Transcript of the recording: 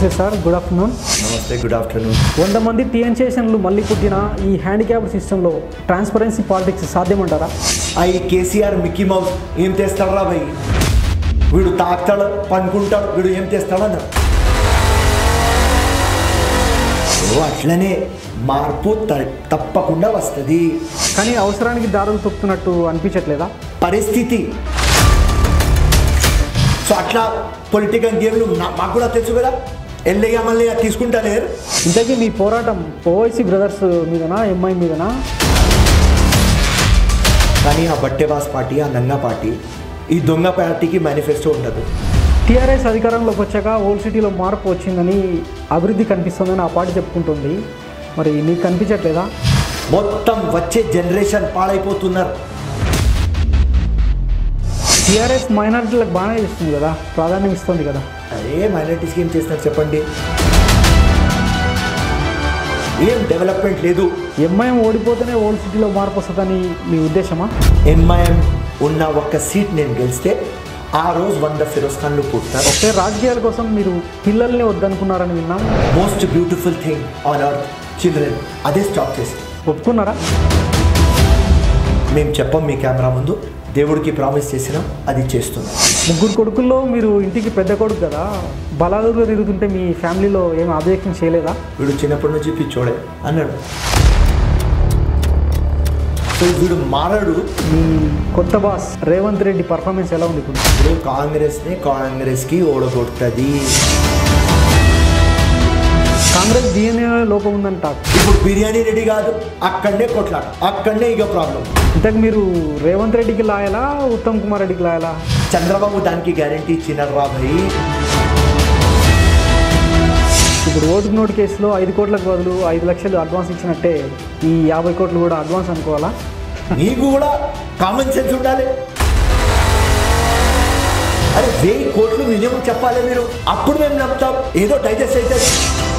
నమస్తే sir, good afternoon. నమస్తే, good afternoon. 100 మంది టీఎన్చేషన్లు మళ్ళీ పుట్టిన ఈ హ్యాండిక్యాప్డ్ సిస్టంలో ట్రాన్స్పరెన్సీ పాలిటిక్స్ సాధ్యమంటారా? ఈ కేసీఆర్ మిక్కీ మౌస్ ఏం చేస్తాడు రా భయ్? వీడు తాకుతాడు, పనుకుంటాడు, వీడు ఏం చేస్తాడు అన్నాడు. అట్లనే మార్పు తప్పకుండా వస్తుంది. కానీ అవసరానికి దారులు తొక్కుతున్నట్టు అనిపించట్లేదా పరిస్థితి? సో అట్లా పొలిటికల్ గేమ్లు మాకు కూడా తెలుసు కదా, ఎల్లయ్య మళ్ళీ తీసుకుంటా లేరు. ఇంతకీ మీ పోరాటం ఓవైసీ బ్రదర్స్ మీదనా, ఎంఐ మీదనా? కానీ ఆ బట్టెబాస్ పార్టీ, ఆ నంగా పార్టీ, ఈ దొంగ పార్టీకి మేనిఫెస్టో ఉండదు. టీఆర్ఎస్ అధికారంలోకి వచ్చాక ఓల్డ్ సిటీలో మార్పు వచ్చిందని, అభివృద్ధి కనిపిస్తుందని ఆ పార్టీ చెప్పుకుంటుంది. మరి నీకు కనిపించట్లేదా? మొత్తం వచ్చే జనరేషన్ పాడైపోతున్నారు. టీఆర్ఎస్ మైనారిటీలకు బాగానే ఇస్తుంది కదా, ప్రాధాన్యం ఇస్తుంది కదా. అదే మైనారిటీస్కి ఏం చేస్తారు చెప్పండి? ఏం డెవలప్మెంట్ లేదు. ఎంఐఎం ఓడిపోతేనే ఓల్డ్ సిటీలో మార్పు వస్తుందని మీ ఉద్దేశమా? ఎంఐఎం ఉన్న ఒక్క సీట్ నేను గెలిస్తే ఆ రోజు 100 ఫిరోజ్ ఖాన్లు పుట్టారు. ఒకటే రాజకీయాల కోసం మీరు పిల్లల్ని వద్దనుకున్నారని విన్నాం. Most beautiful thing on earth children. అదే స్టాప్ చేసి ఒప్పుకున్నారా? మేము చెప్పం మీ కెమెరా ముందు, దేవుడికి ప్రామిస్ చేసినాం, అది చేస్తున్నాం. 3 కొడుకుల్లో మీరు ఇంటికి పెద్ద కొడుకు కదా, బలాదుగా తిరుగుతుంటే మీ ఫ్యామిలీలో ఏమి అబ్జెక్షన్ చేయలేదా? వీడు చిన్నప్పటి నుంచి పిచ్చోడే అన్నాడు. సో వీడు మారాడు. మీ కొత్త బాస్ రేవంత్ రెడ్డి పర్ఫార్మెన్స్ ఎలా ఉంది ఇప్పుడు? ఇప్పుడు కాంగ్రెస్కి ఓడగొడుతుంది. కాంగ్రెస్ DNA లోపం ఉందంట. ఇప్పుడు బిర్యానీ రెడీ కాదు, అక్కడనే కొట్లాట, అక్కడనే ఇక ప్రాబ్లం. ఇంతకు మీరు రేవంత్ రెడ్డికి లాయాలా, ఉత్తమ్ కుమార్ రెడ్డికి లాయాలా? చంద్రబాబు దానికి గ్యారంటీ ఇచ్చినారు రా భయ్. ఇప్పుడు ఓటుకు నోటు కేసులో 5 కోట్లకు బదులు 5 లక్షలు అడ్వాన్స్ ఇచ్చినట్టే ఈ 50 కోట్లు కూడా అడ్వాన్స్ అనుకోవాలా? నీకు కూడా కామన్ సెన్స్ ఉండాలి. అరే 1000 కోట్లు మినిమం చెప్పాలి మీరు, అప్పుడు మేము నమ్ముతాం ఏదో డైజెస్ట్ అవుతుంది.